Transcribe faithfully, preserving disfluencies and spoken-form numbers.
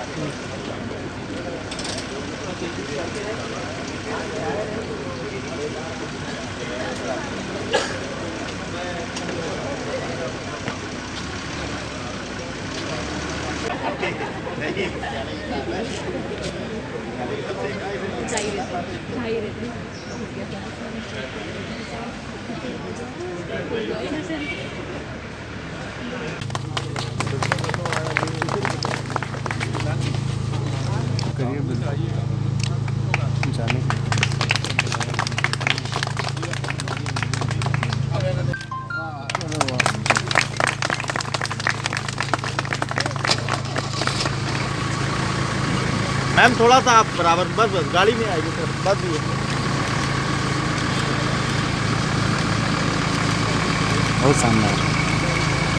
Ma'am थोड़ा सा आप बराबर, बस बस गाड़ी में आइए सर, बस भी है। बहुत शानदार।